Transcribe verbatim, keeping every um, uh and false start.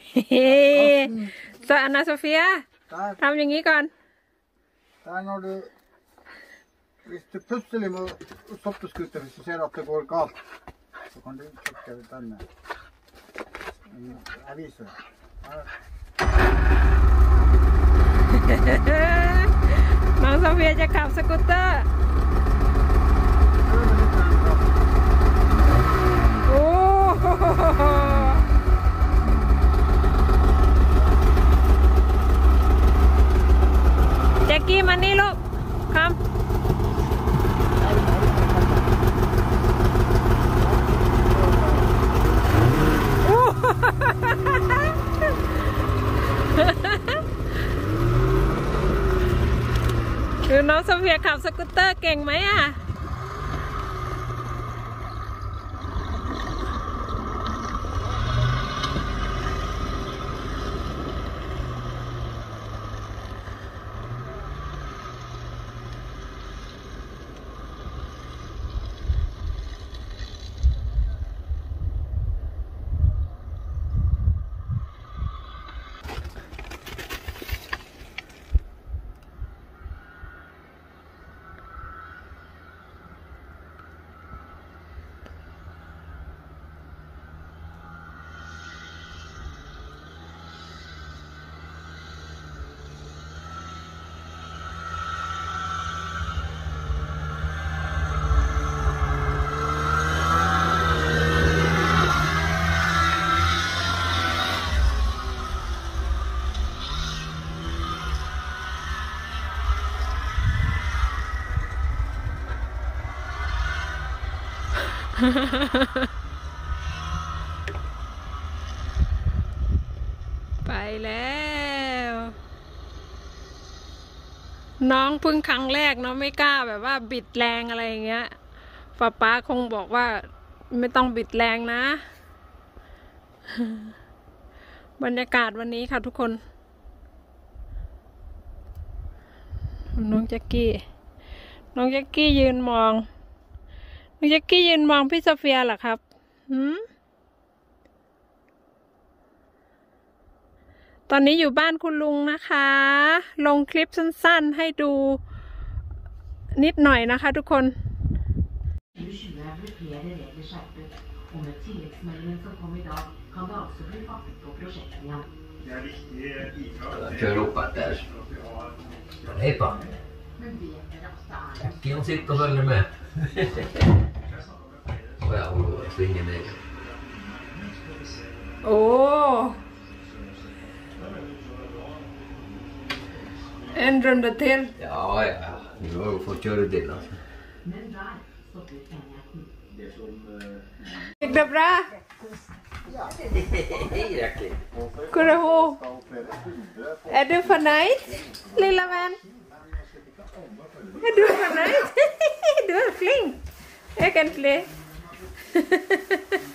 Så Anna Sofiaทำอย่างนี้ก่อน Der når du Hvis du plutselig må stoppe skuteren hvis du ser at det går galt, så kan du trykke denne. Jeg viser det. น้องโซเฟียจะขับสกูตเตอร์โอ้แจ็คกี้มานี่ลูกคำคือน้องโซเฟียขับสกูตเตอร์เก่งไหมอ่ะไปแล้วน้องเพิ่งครั้งแรกเนาะไม่กล้าแบบว่าบิดแรงอะไรอย่างเงี้ยป๊าป๊าคงบอกว่าไม่ต้องบิดแรงนะบรรยากาศวันนี้ค่ะทุกคนน้องแจ็คกี้น้องแจ็คกี้ยืนมองน้องแจ็คกี้ยืนมองพี่โซเฟียเหรอครับหืมตอนนี้อยู่บ้านคุณลุงนะคะลงคลิปสั้นๆให้ดูนิดหน่อยนะคะทุกคน kör upp där. Hejpa. Äckligen sitter och följer med. Och jag springer ner. Åh! En runda till. Ja, ja. Nu har jag fått köra till alltså. Gick det bra? Kuraho. Är du förnöjd, lilla vän? Är du förnöjd? Du är flink. Egentligen.